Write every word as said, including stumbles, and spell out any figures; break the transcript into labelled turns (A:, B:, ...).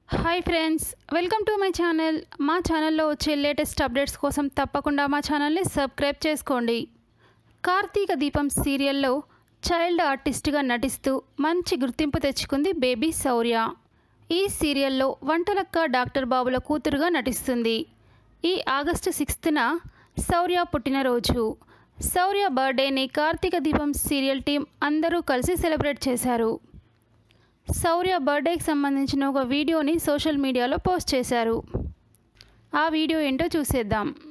A: Hi friends, welcome to my channel. మా ఛానల్లో వచ్చే లేటెస్ట్ అప్డేట్స్ కోసం తప్పకుండా మా ఛానల్ని సబ్స్క్రైబ్ చేసుకోండి. కార్తీక దీపం సీరియల్లో చైల్డ్ ఆర్టిస్ట్గా నటిస్తూ మంచి గుర్తింపు తెచ్చుకుంది బేబీ శౌర్య. ఈ సీరియల్లో వంటలక్క డాక్టర్ బాబుల కూతురుగా నటిస్తుంది. ఈ ఆగస్టు సిక్స్త్న శౌర్య పుట్టినరోజు. శౌర్య బర్త్డేని కార్తీక దీపం సీరియల్ టీం అందరూ కలిసి సెలబ్రేట్ చేశారు. శౌర్య బర్త్డేకి సంబంధించిన ఒక వీడియోని సోషల్ మీడియాలో పోస్ట్ చేశారు. ఆ వీడియో ఏంటో చూసేద్దాం.